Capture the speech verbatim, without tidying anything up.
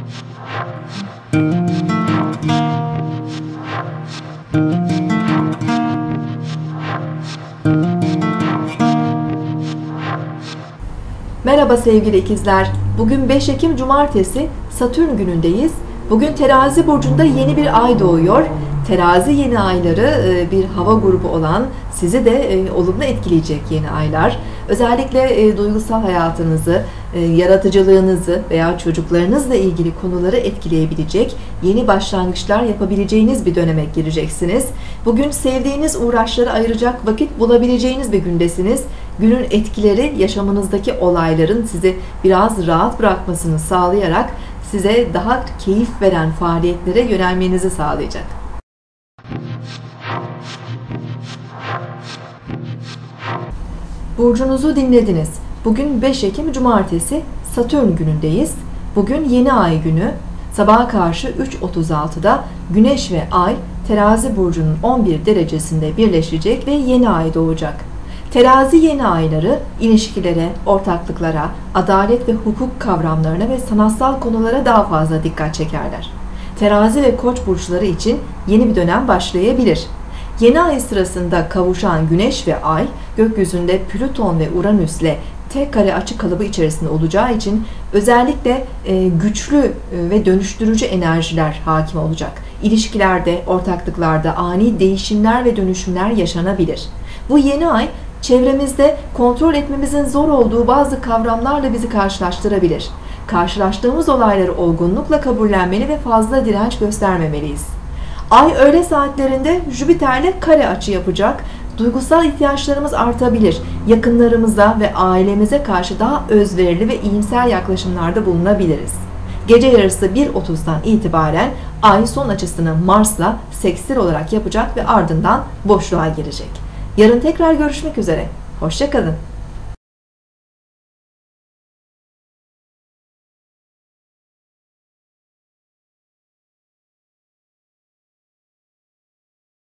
Merhaba sevgili ikizler. Bugün beş Ekim Cumartesi, Satürn günündeyiz. Bugün Terazi burcunda yeni bir ay doğuyor. Terazi yeni ayları bir hava grubu olan sizi de olumlu etkileyecek yeni aylar. Özellikle duygusal hayatınızı, yaratıcılığınızı veya çocuklarınızla ilgili konuları etkileyebilecek yeni başlangıçlar yapabileceğiniz bir döneme gireceksiniz. Bugün sevdiğiniz uğraşlara ayıracak vakit bulabileceğiniz bir gündesiniz. Günün etkileri yaşamınızdaki olayların sizi biraz rahat bırakmasını sağlayarak size daha keyif veren faaliyetlere yönelmenizi sağlayacak. Burcunuzu dinlediniz. Bugün beş Ekim Cumartesi, Satürn günündeyiz. Bugün yeni ay günü. Sabaha karşı üç otuz altıda Güneş ve Ay Terazi burcunun on bir derecesinde birleşecek ve yeni ay doğacak. Terazi yeni ayları ilişkilere, ortaklıklara, adalet ve hukuk kavramlarına ve sanatsal konulara daha fazla dikkat çekerler. Terazi ve Koç burçları için yeni bir dönem başlayabilir. Yeni ay sırasında kavuşan Güneş ve Ay, gökyüzünde Plüton ve Uranüs'le tek kare açı kalıbı içerisinde olacağı için özellikle güçlü ve dönüştürücü enerjiler hakim olacak. İlişkilerde, ortaklıklarda ani değişimler ve dönüşümler yaşanabilir. Bu yeni ay, çevremizde kontrol etmemizin zor olduğu bazı kavramlarla bizi karşılaştırabilir. Karşılaştığımız olayları olgunlukla kabullenmeli ve fazla direnç göstermemeliyiz. Ay öğle saatlerinde Jüpiter'le kare açı yapacak. Duygusal ihtiyaçlarımız artabilir. Yakınlarımıza ve ailemize karşı daha özverili ve iyimser yaklaşımlarda bulunabiliriz. Gece yarısı bir otuzdan itibaren Ay son açısını Mars'la sekstil olarak yapacak ve ardından boşluğa girecek. Yarın tekrar görüşmek üzere. Hoşça kalın.